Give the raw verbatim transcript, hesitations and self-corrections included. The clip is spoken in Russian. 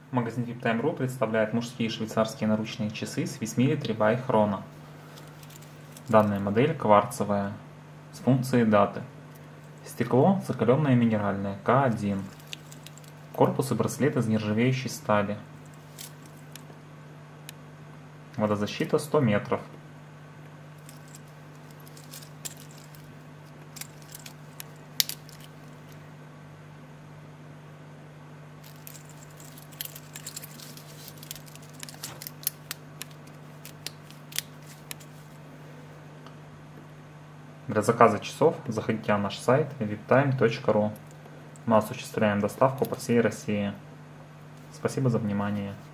Магазин VIPtime точка ру представляет мужские швейцарские наручные часы Swiss Military by Chrono. Данная модель кварцевая, с функцией даты. Стекло закаленное минеральное К один. Корпус и браслет из нержавеющей стали. Водозащита сто метров. Для заказа часов заходите на наш сайт виптайм точка ру. Мы осуществляем доставку по всей России. Спасибо за внимание.